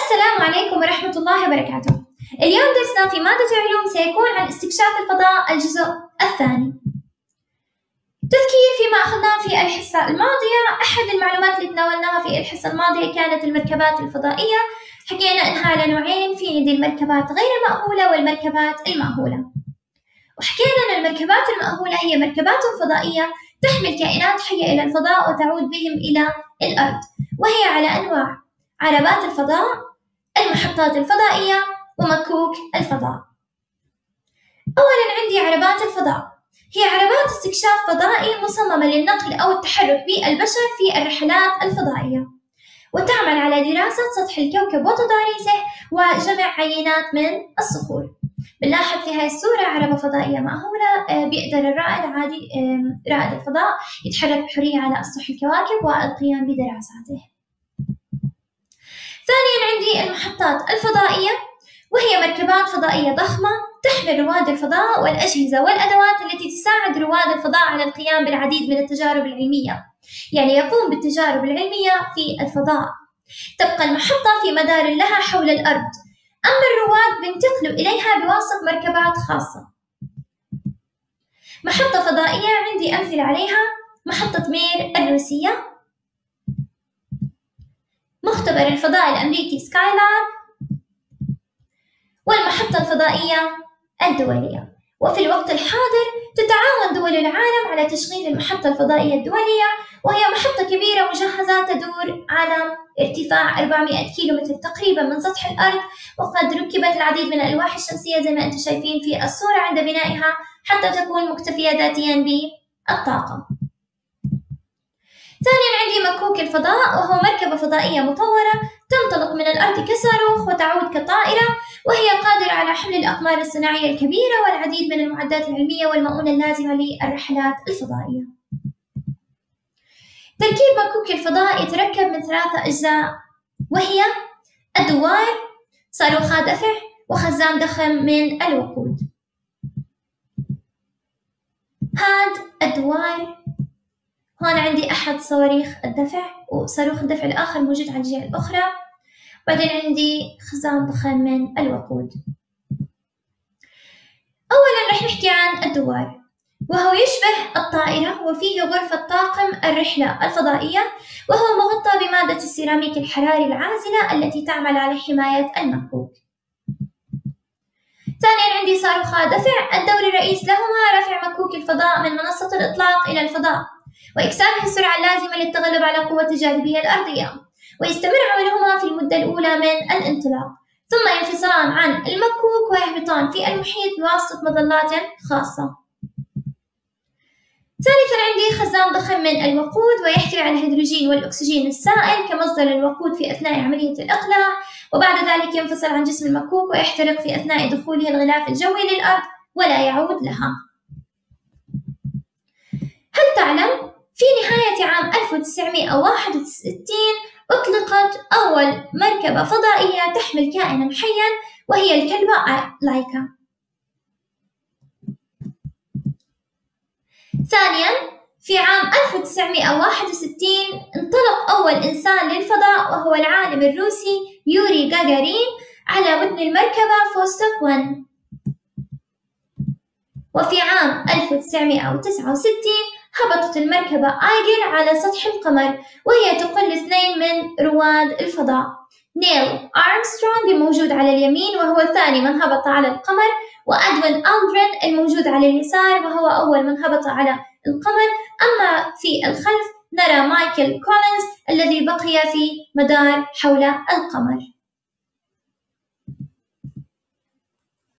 السلام عليكم ورحمة الله وبركاته. اليوم درسنا في مادة العلوم سيكون عن استكشاف الفضاء الجزء الثاني. تذكير فيما أخذناه في الحصة الماضية. أحد المعلومات اللي تناولناها في الحصة الماضية كانت المركبات الفضائية. حكينا إنها على نوعين، في عندي المركبات غير المأهولة والمركبات المأهولة. وحكينا أن المركبات المأهولة هي مركبات فضائية تحمل كائنات حية إلى الفضاء وتعود بهم إلى الأرض، وهي على أنواع: عربات الفضاء، المحطات الفضائية، ومكوك الفضاء. أولاً عندي عربات الفضاء، هي عربات استكشاف فضائي مصممة للنقل أو التحرك بالبشر في الرحلات الفضائية، وتعمل على دراسة سطح الكوكب وتضاريسه وجمع عينات من الصخور. بنلاحظ في هاي الصورة عربة فضائية مأهولة، بيقدر رائد الفضاء يتحرك بحرية على أسطح الكواكب والقيام بدراساته. ثانياً عندي المحطات الفضائية، وهي مركبات فضائية ضخمة تحمل رواد الفضاء والأجهزة والأدوات التي تساعد رواد الفضاء على القيام بالعديد من التجارب العلمية، يعني يقوم بالتجارب العلمية في الفضاء. تبقى المحطة في مدار لها حول الأرض، أما الرواد بينتقلوا إليها بواسطة مركبات خاصة. محطة فضائية عندي أمثلة عليها: محطة مير الروسية، مختبر الفضاء الأمريكي سكايلاب، والمحطة الفضائية الدولية. وفي الوقت الحاضر تتعاون دول العالم على تشغيل المحطة الفضائية الدولية، وهي محطة كبيرة مجهزة تدور على ارتفاع 400 كيلومتر تقريبا من سطح الأرض، وقد ركبت العديد من الألواح الشمسية زي ما أنتم شايفين في الصورة عند بنائها حتى تكون مكتفية ذاتيا بالطاقة. ثانيا عندي مكوك الفضاء، وهو مركبة فضائية مطورة تنطلق من الأرض كصاروخ وتعود كطائرة، وهي قادرة على حمل الأقمار الصناعية الكبيرة والعديد من المعدات العلمية والمؤونة اللازمة للرحلات الفضائية. تركيب مكوك الفضاء يتركب من 3 أجزاء، وهي الدوار، صاروخ دفع، وخزان ضخم من الوقود. هاد الدوار، هون عندي أحد صواريخ الدفع، وصاروخ الدفع الآخر موجود على الجهة الأخرى. بعدين عندي خزان ضخم من الوقود. أولاً رح نحكي عن الدوار، وهو يشبه الطائرة وفيه غرفة طاقم الرحلة الفضائية، وهو مغطى بمادة السيراميك الحراري العازلة التي تعمل على حماية المكوك. ثانياً عندي صاروخ دفع، الدور الرئيس لهما رفع مكوك الفضاء من منصة الإطلاق إلى الفضاء وإكسابه السرعة اللازمة للتغلب على قوة الجاذبية الأرضية، ويستمر عملهما في المدة الأولى من الانطلاق، ثم ينفصلان عن المكوك ويهبطان في المحيط بواسطة مظلات خاصة. ثالثاً عندي خزان ضخم من الوقود، ويحتوي على الهيدروجين والأكسجين السائل كمصدر للوقود في أثناء عملية الإقلاع، وبعد ذلك ينفصل عن جسم المكوك ويحترق في أثناء دخوله الغلاف الجوي للأرض ولا يعود لها. هل تعلم في نهاية عام 1961 أطلقت أول مركبة فضائية تحمل كائناً حياً، وهي الكلبة لايكا. ثانياً في عام 1961 انطلق أول إنسان للفضاء، وهو العالم الروسي يوري غاغارين على متن المركبة فوستوك 1. وفي عام 1969 هبطت المركبة آيجر على سطح القمر، وهي تقل 2 من رواد الفضاء. نيل أرمسترونغ الموجود على اليمين وهو ثاني من هبط على القمر، وأدوين ألدرين الموجود على اليسار وهو أول من هبط على القمر. أما في الخلف نرى مايكل كولينز الذي بقي في مدار حول القمر.